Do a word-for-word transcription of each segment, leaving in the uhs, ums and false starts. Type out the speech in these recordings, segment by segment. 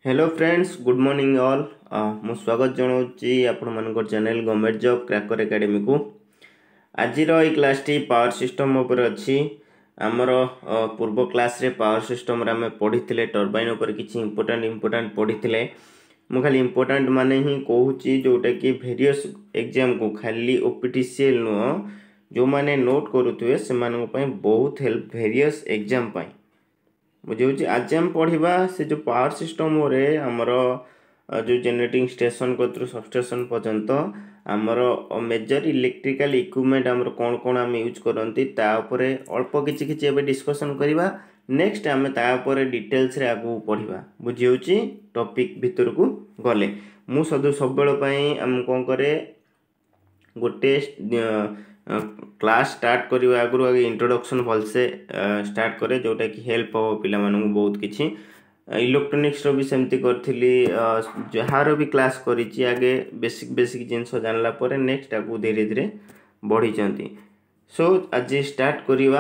Hello friends, good morning all. मु स्वागत जनाऊँगी आपण मान channel government job cracker academy को। आज क्लास टी पावर सिस्टम उपर अच्छी आमर पूर्व क्लास रे पावर सिस्टम रे आम पढ़ी टर्बाइन उपर किसी इंपोर्टेंट इंपोर्टेंट पढ़ी मु खाली इंपोर्टेंट माने ही कहूँ जोटा कि वेरियस एग्जाम को खाली ओपीटीसीएल नुह जो माने नोट करुवे से बहुत हेल्प वेरियस एग्जाम पाई बुझे। आज आम पढ़ा से जो पावर सिस्टम रे आमर जो जनरेटिंग स्टेशन कतु सबस्टेशन पर्यंत आमर मेजर इलेक्ट्रिकल इक्विपमेंट आमर कौन कौन आम यूज करती अल्प किसी किसी डिस्कसन करवा। नेक्स्ट आम तापर डिटेल्स रे आगू पढ़ा बुझी टॉपिक भितर को गले मु सब सब आम कौन करे गोटे क्लास स्टार्ट करने आगु आगे इंट्रोडक्शन भलसे स्टार्ट करे जोटा कि हेल्प हम पिला मानू बहुत किसी इलेक्ट्रोनिक्स भी सेमती करी जार भी क्लास करी आगे बेसिक बेसिक जिनस जानला परे नेक्स्ट आगु धीरे धीरे बढ़ी जाती। सो आज स्टार्ट करवा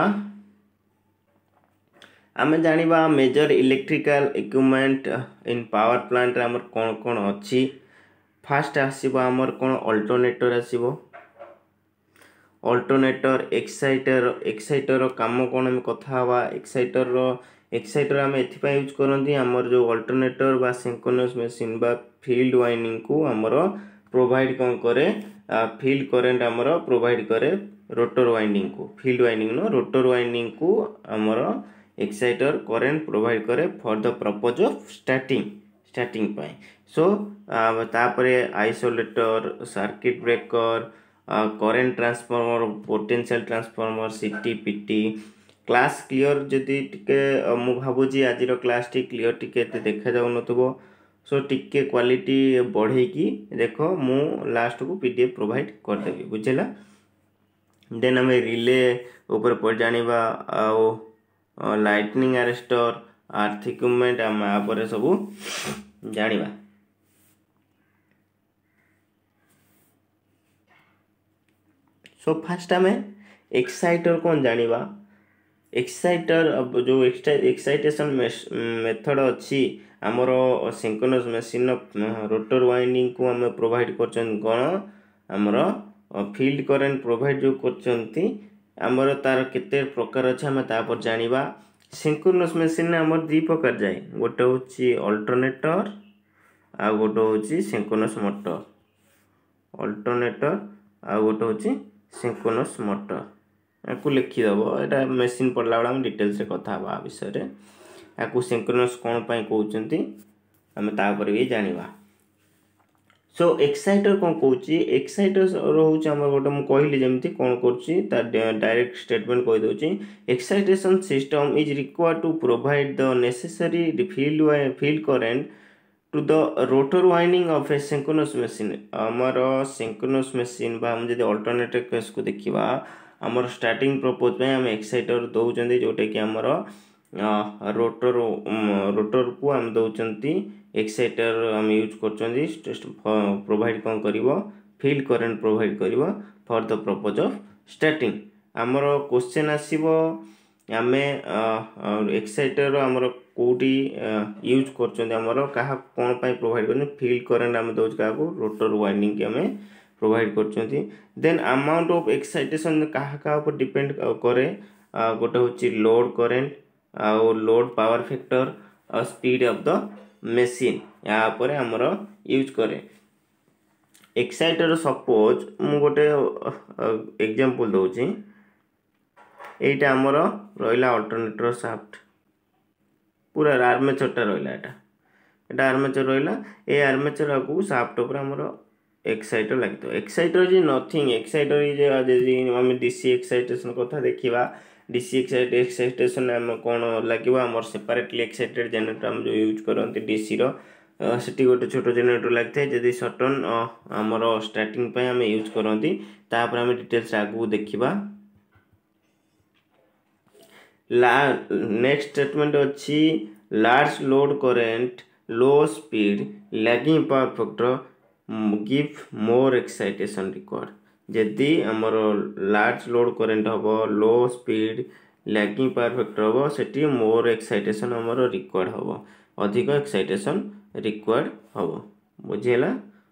आम जानिबा major electrical equipment in power plant आमर कौन कौन अच्छी। फास्ट आसीबो आमर कौन अल्टरनेटर आसीबो अल्टरनेटर एक्साइटर एक्साइटर काम कौन आम कथा हवा एक्साइटर एक्साइटर आम एथि यूज करती आमर जो अल्टरनेटर बा सिंक्रोनस मशीन बा फील्ड वाइंडिंग को आमर प्रोवाइड कौन करे फील्ड करेंट आमर प्रोवाइड करे रोटर वाइंडिंग को field winding no rotor winding को आमर एक्साइटर करेंट प्रोवाइड करे for the purpose of starting starting पाई। सो तापरे isolator circuit breaker current transformer potential transformer CT PT class clear जदि टिके मु भाबुजी आज क्लास टी क्लियर टिके देखा जाऊ नथबो। सो टिके क्वालिटी बढ़े की देखो मु लास्ट को पीडीएफ प्रोवाइड कर देबी बुझेला। देन हमें रिले ऊपर पढ़ जानिबा आ लाइटनिंग अरेस्टर अर्थ इक्विपमेंट हम आपर सब जानिबा। सो फास्ट आम एक्साइटर कौन जानिबा एक्साइटर जो एक्साइटेशन मेथड अच्छी आमर सिंक्रोनस मशीन रोटर वाइंडिंग को आम प्रोवाइड कर कौन आमर फील्ड करेंट प्रोवाइड जो करचंती आमर तार केते प्रकार अच्छे आम तापर जानिबा। सिंक्रोनस मशीन आमर दी प्रकार जाए गोटे होची अल्टरनेटर आ गोटे होची सिंक्रोनस मोटर अल्टरनेटर आ गोटे होची सिंक्रोनस मोटर या लिखिदेव यहाँ मेसीन पढ़ला बेला डिटेल्स कथा विषय या सिंक्रोनस कौन पाई कहते आम तापर भी जानिबा। सो एक्साइटर कौन कौच एक्साइटर रोचे आम गोटे मुझे कहली जमी कौन कर डायरेक्ट स्टेटमेंट कहीदे excitation system is required to provide the necessary field field current to the rotor winding of a synchronous machine आमर सिंक्रोनस मशीन बा हम जब अल्टरनेटर केस को देखा आमर स्टार्टिंग प्रपोज में आम एक्साइटर दौरान जोटा कि आमर रोटर रोटर को आम दौरान एक्साइटर आम यूज कर प्रोवाइड कौन कर फील्ड करेंट प्रोवाइड कर for the purpose of starting. आमर क्वेश्चन आसीबो आम एक्साइटर आमर कौटी यूज कर क्या कौन प्रोवाइड कर फील्ड करेंट आम दौर क्या रोटर वाइंडिंग आम प्रोवाइड कर। देन अमाउंट ऑफ एक्साइटेशन क्या क्या डिपेंड करे गोटे हूँ लोड करेंट आउ लोड पावर फैक्टर और स्पीड ऑफ द मशीन या पर आमर यूज करे एक्साइटर सपोज मु गोटे एग्जांपल दूची एटा आमर रहा अल्टरनेटर शाफ्ट पूरा आर्मेचरटा रहा एटा आर्मेचर रहा ए आर्मेचर को शाफ्ट उपर आमर एक्साइटर लगे exciter is nothing exciter is आम डीसी एक्साइटेशन कथा देखा डीसी एक्साइट एक्साइटेशन आम कौन लगे आम सेपरेटली एक्साइटेड जनरेटर आम जो यूज करते डीसी री गोटे छोट जनरेटर लगी है जदि सटन आमर स्टार्टिंग आम यूज करती तापर आम डिटेल्स आगू देखा। नेक्स्ट स्टेटमेंट अच्छी large load current low speed lagging power factor give more excitation required जदि आमर लार्ज लोड करेंट हम low speed lagging power factor हम से मोर एक्साइटेशन आमर रिक्वायर्ड हम अधिक एक्साइटेशन रिक्वायर्ड हम बुझीगला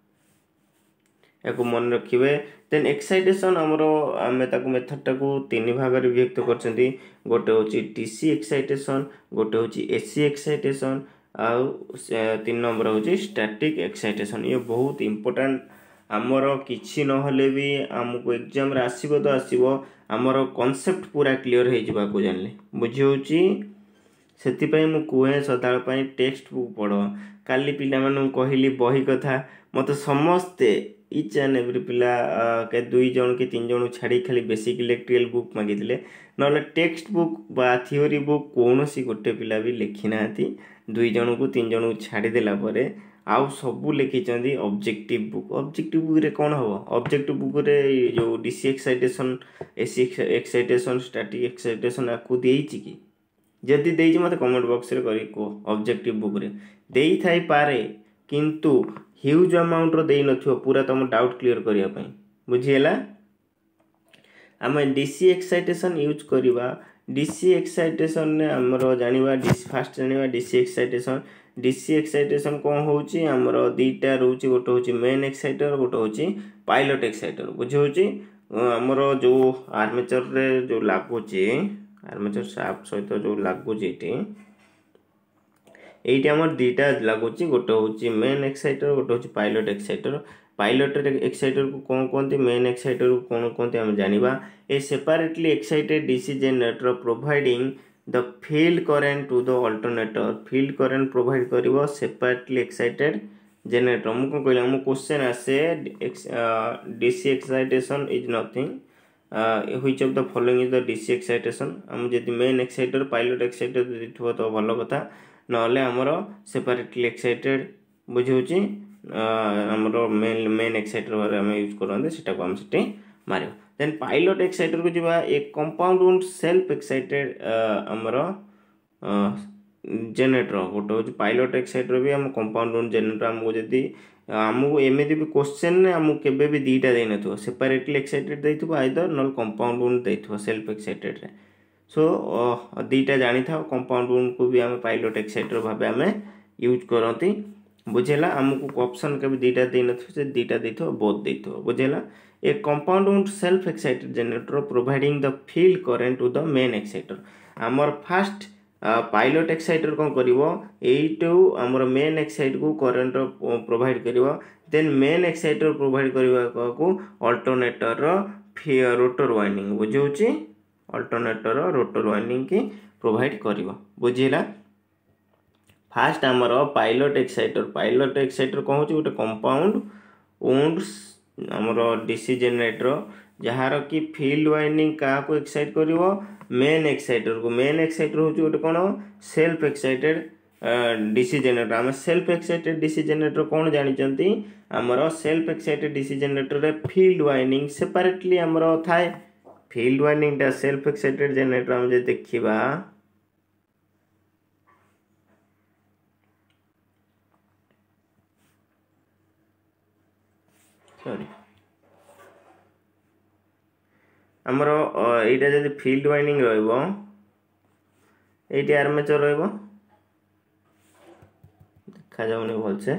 या मन रखिए देन एक्साइटेशन आमर आम मेथड टाक तीन भाग में विभक्त कर गोटे हूँ डीसी एक्साइटेशन गोटे हूँ एसी एक्साइटेशन आउ तीन नंबर हूँ स्टैटिक एक्साइटेशन ये बहुत इंपोर्टेंट आमर किसी नहले भी आमको एग्जाम रे आसीबो तो आसीबो आमर कॉन्सेप्ट पूरा क्लियर हो जावा को जानले बुझी से मु कहे सदा टेक्स्ट बुक पढ़ काली पिला मानू कहली बही कथा मत समस्ते इच एंड एवरी पिला के दुई जन कि तीन जन छाड़ी खाली बेसिक इलेक्ट्रिकल बुक मागिले ना टेक्स्ट बुक बा थियोरी बुक कौन सी गोटे पिला भी लिखी ना दुई जन को तीन जन को छाड़देला आउ सबू लिखिं ऑब्जेक्टिव बुक ऑब्जेक्टिव बुक रे कौन हम ऑब्जेक्टिव बुक रे जो DC excitation AC excitation static excitation आपको देइछि कि जदि देइछि मते कमेंट बॉक्स रे करी को ऑब्जेक्टिव बुक रे देई थाई पारे किंतु ह्यूज अमाउंट रो देई नथियो पूरा तुम डाउट क्लियर करिया पई बुझिएला आमे डीसी एक्साइटेशन यूज करिवा डीसी एक्साइटेशन ने हमरो जानिबा डीसी फास्ट जानिबा डीसी एक्साइटेशन डीसी एक्साइटेशन कौन होची हमरो दीटा रहउची गोटे होची मेन एक्साइटर गोटे होची पायलट एक्साइटर बुझी होची हमरो जो आर्मेचर रे जो लागुची आर्मेचर शाफ्ट सहित जो लागुची एटी एटी हमर दीटा लागुची गोटे होची मेन एक्साइटर गोटे होची पायलट एक्साइटर पायलट एक्साइटर को कौन कहते मेन एक्साइटर को कौन कहते हम जानिबा a separately excited DC generator providing the field current to the alternator field current provide करिवो separately excited generator हम को कहला हम क्वेश्चन आसे DC excitation is nothing which of the following is the DC excitation हम जदि main exciter pilot exciter दिथबो तो भलो कथा नले हमरो सेपरेटली एक्साइटेड बुझौची हमरो मेन मेन एक्साइटर बारे हम यूज करंदे सेटा को हम सेटे मारियो देन पायलट एक्साइटर को जीवा एक कंपाउंड वुंड सेल्फ एक्साइटेड हमरो जनरेटर गोटे हूँ पायलट एक्साइटर भी हम कंपाउंड वुंड जनरेटर हमको जदि आमको एमती भी क्वेश्चन ने आमको केबे भी दीटा दे नथो सेपरेटली एक्साइटेड देइथबो आइदर नल कंपाउंड वुंड देइथबो सेल्फ एक्साइटेड रे सो दीटा जानि था कंपाउंड वुंड को भी हम पायलट एक्साइटर भाबे हमें यूज करंती बुझेला हमको ऑप्शन के भी दीटा दे नथो से दीटा देइथबो बोथ देइथबो बुझेला a compound wound self excited generator providing the field current to the main exciter आमर फर्स्ट पायलट एक्साइटर कौन करिवो एइटू आमर मेन एक्साइट को करंट प्रोवाइड करिवो देन मेन एक्साइटर प्रोवाइड करिवा को अल्टरनेटर रो रोटर वाइंडिंग बुझौची अल्टरनेटर रो रोटर वाइंडिंग की प्रोवाइड करिवो बुझिला फर्स्ट आमर पायलट एक्साइटर पायलट एक्साइटर कौन होची गोटे कंपाउंड वुंड्स आमर डीसी जनरेटर जहार की फील्ड वाइंडिंग क्या को एक्साइट करिवो मेन एक्साइटर को मेन एक्साइटर होची गोटे कोन सेल्फ एक्साइटेड डीसी जनरेटर आम सेल्फ एक्साइटेड डीसी जनरेटर कौन जानिचंती आमर सेल्फ एक्साइटेड डीसी जनरेटर रे फील्ड वाइंडिंग सेपरेटली आमर थाए फील्ड वाइंडिंग टा सेल्फ एक्साइटेड जनरेटर हम जे देखिबा सॉरी आमर एटा जदि फील्ड वाइंडिंग रहइबो एटी आर्मेचर रहइबो देखा जाउनी भल से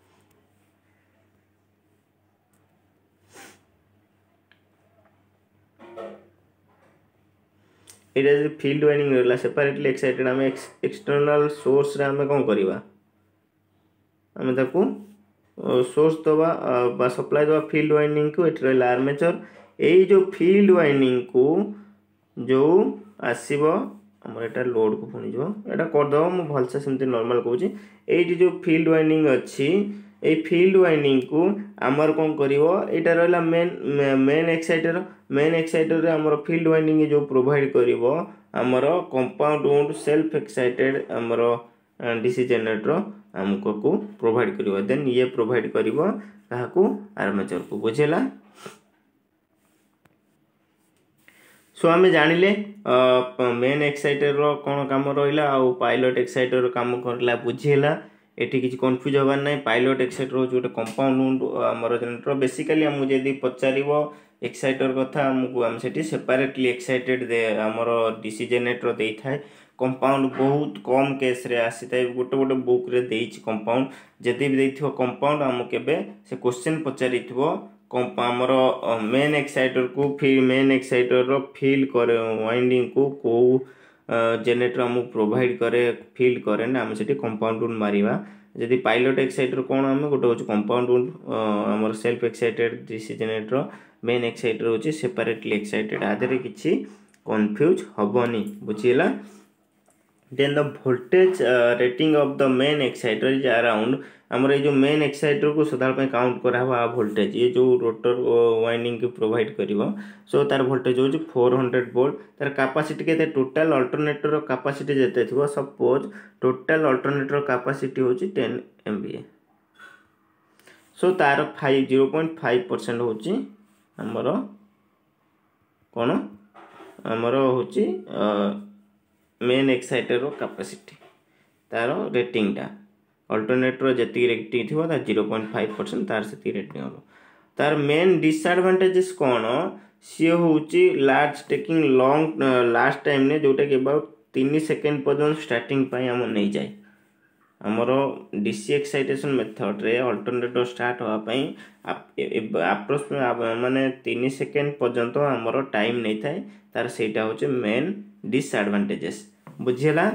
एटा जदि फील्ड वाइंडिंग रहला सेपरेटली एक्साइटेड हम एक्सटर्नल सोर्स रे हम कोन करबा हम ताकू सोर्स दबा सप्लाई दबा फील्ड वाइंडिंग को एट रहा आर्मेचर यही जो फील्ड वाइंडिंग को जो आसब आम एटा लोड को पुणी जो एटा करदे मुझे भलसे सेमती नॉर्मल कहूँ ये जो फील्ड वाइंडिंग अच्छी ये फील्ड वाइंडिंग को आमर कौन करा रहा main main exciter main exciter आमर फील्ड वाइंडिंग जो प्रोवाइड कर आमर कंपाउंड वुंड सेल्फ एक्साइटेड आमर डीसी जनरेटर आमको को प्रोवाइड करिवो देन ये प्रोवाइड करिवो काहाकू आर्मेचर को बुझेला सो आमे जानिले मेन एक्साइटर रो कोन काम रहिला आ पायलट एक्साइटर रो काम करला बुझेला एठी किछि कंफ्यूज होबार नै पायलट एक्साइटर हो जोटे कंपाउंड वुंड हमर जनरेटर बेसिकली हम जदी पचारिवो एक्साइटर कथा हमकु हम सेठी सेपरेटली एक्साइटेड दे हमर डीसी जनरेटर देई थाए कंपाउंड बहुत कम केस रे आसी थाए गोटे गोटे बुक रे देइछि कंपाउंड जदि भी देइथिबो कंपाउंड हम केबे से क्वेश्चन पचारिथिबो हमर मेन एक्साइटर को फिर मेन एक्साइटर रो फील करे वाइंडिंग को को जनरेटर हम प्रोवाइड करे फील करे ना हम सेठी कंपाउंड मारिबा जदि पायलट एक्साइटर कोन हम गोटे होची कंपाउंड हमर self excited DC generator main exciter होची सेपरेटली एक्साइटेड आदरे किछि कंफ्यूज हबनी बुझिला then the voltage uh, rating of the main exciter is around हमर जो मेन एक्साइटर को सदाल पे काउंट करा हुआ वोल्टेज ये जो रोटर वाइंडिंग के प्रोवाइड करिवो सो तार वोल्टेज हो फोर हंड्रेड वोल्ट तार कैपेसिटी केते टोटल अल्टरनेटर रो कैपेसिटी जते थिबो सपोज टोटल अल्टरनेटर कैपेसिटी होची टेन एमवीए सो तार five zero point five percent होची हमर कोन हमर होची मेन एक्साइटर रो कैपेसिटी तार रेटिंग टा अल्टरनेटर जति रेटिंग थिबो ता जीरो पॉइंट फाइव परसेंट तार से रेटिंग हो तार मेन डिसएडवांटेजेस कोन सी होची large taking long last time ने जोटा के अबाउट तीन सेकंड पर्यंत स्टार्टिंग पई हम नै जाय हमरो डीसी एक्साइटेशन मेथड रे अल्टरनेटर स्टार्ट होआ पई अप्रोक्स माने तीन सेकंड पर्यंत हमरो टाइम नै थाए तार सेटा होचे मेन डिसएडवांटेजेस बुझिला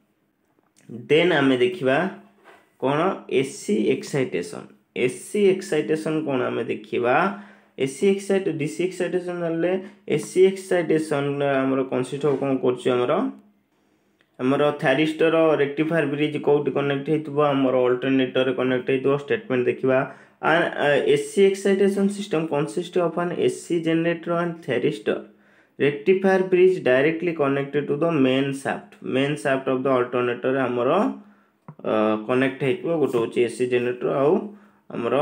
देन हमें देखिबा कोन एसी एक्साइटेशन एसी एक्साइटेशन कोन हमें देखिबा एसी एक्साइट डीसी एक्साइटेशन ले एसी एक्साइटेशन हमरो कंसिस्ट हो कोन करछि हमरो हमरो थैरिस्टर रेक्टिफायर ब्रिज कोट कनेक्ट हेतबो हमरो अल्टरनेटर कनेक्ट हेतबो स्टेटमेंट देखिबा AC excitation system consist of an AC generator and thyristor rectifier bridge directly connected to the main shaft main shaft of the alternator हमरो कनेक्ट हेतबो गोटे होची AC generator आउ हमरो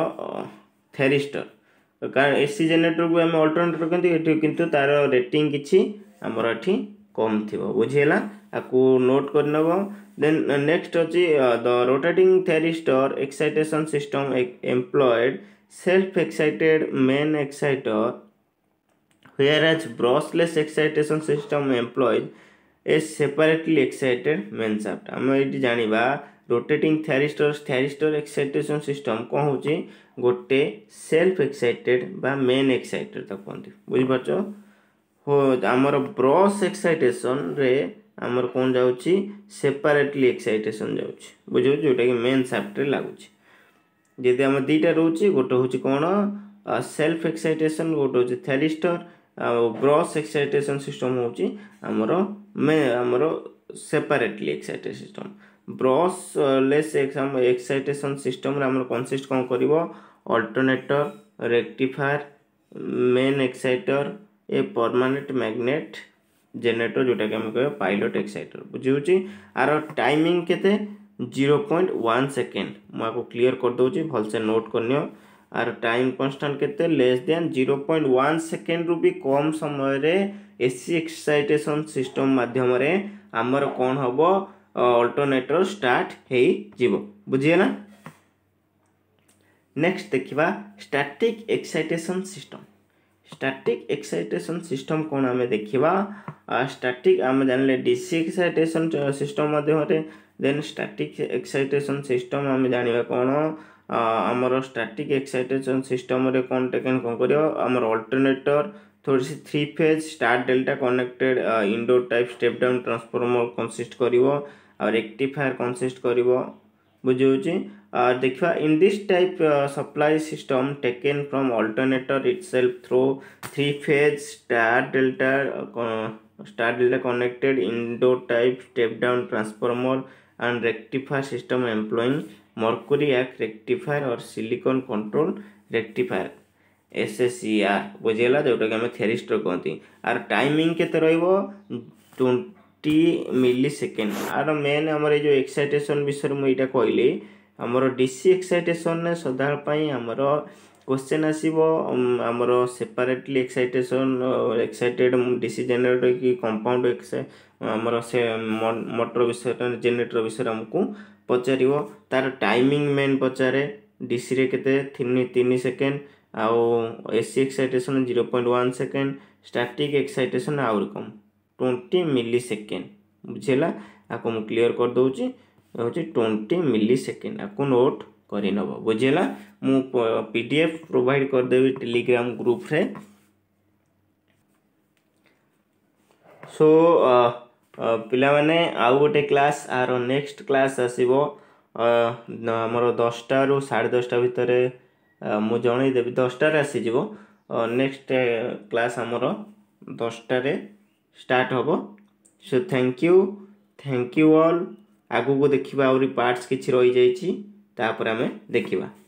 थैरिस्टर कारण एसी जनरेटर को हम अल्टरनेटर कंती एठी किंतु तार रेटिंग किछि हमरो एठी कम थिबो बुझियला आकु नोट करनबो देन नेक्स्ट होची the rotating thyristor excitation system employed self excited main exciter whereas brushless excitation system employs a separately excited main shaft हम एटी जानिबा rotating thyristor thyristor excitation system को होची गोटे सेल्फ एक्साइटेड बा मेन एक्साइटेड त कोंती बुझि परछो हो हमर ब्रश एक्साइटेशन रे हमर कोन जाउची सेपरेटली एक्साइटेशन जाउची बुझियो जोटा कि मेन शाफ्ट रे लागुची जेते हम दीटा रहउची गोटे होची कोन सेल्फ एक्साइटेशन गोटे होची थैरिस्टर ब्रश एक्साइटेशन सिस्टम होची हमरो में हमरो separately excited system brushless excitation system रे हमरो कंसिस्ट कोन करिवो alternator rectifier main exciter a permanent magnet generator जोटा कि हम कहे पायलट एक्साइटर बुझिउची आरो टाइमिंग केते जीरो पॉइंट वन सेकंड माको क्लियर कर दोची भल से नोट करनियो आर टाइम कांस्टेंट केते less than zero point one second रु भी कम समय रे एसी एक्साइटेशन सिस्टम माध्यम रे हमर कोन हबो अल्टरनेटर स्टार्ट हेई जीवो बुझिए ना नेक्स्ट देखिबा static excitation system static excitation system कोन हमें देखिबा स्टैटिक हम जानले डीसी एक्साइटेशन सिस्टम माध्यम रे देन स्टैटिक एक्साइटेशन सिस्टम हम जानिबा कोन हमर स्टैटिक एक्साइटेशन सिस्टम रे कोन टेकन कोन करियो हमर अल्टरनेटर थोड़ी सी three phase star delta connected indoor type step down transformer consist करिवो और रेक्टिफायर कंसिस्ट करिवो बुझिउची और देखिबा in this type supply system taken from alternator itself through three phase star delta star delta connected indoor type step down transformer and rectifier system employing mercury arc rectifier or silicon control rectifier S S C R बुझेला जोटा कि हम thyristor कहती आर timing केते रहइबो twenty milli second आर main हमर जो एक्साइटेशन विषय में एटा कहली हमर डीसी एक्साइटेशन ने सदा पई हमर क्वेश्चन आसीबो हमर separately excitation excited DC generator की कंपाउंड एक्साइट हमर से मोटर विषय जनरेटर विषय हमको पचारिवो तार टाइमिंग मेन पचारे डीसी रे केते तीन सेकेंड आउ AC excitation zero point one second static excitation आउर कम ट्वेंटी मिली सेकेंड बुझेला आपको मु क्लियर कर दउची होची ट्वेंटी मिली सेकेंड आपको नोट करि नबो बुझेला मु पीडीएफ प्रोवाइड कर देबी टेलीग्राम ग्रुप रे सो पिला माने आउ गोटे क्लास आर नेक्स्ट क्लास आसीबो हमर दसटा रु साढ़े दसटा भितर मु जणै देबी दसटा रे आसी जीवो नेक्स्ट क्लास हमर दसटा रे स्टार्ट होबो so thank you thank you all आगु को देखिबा आउरी पार्ट्स किछि रहि जाईछि तापर हमें देखिबा।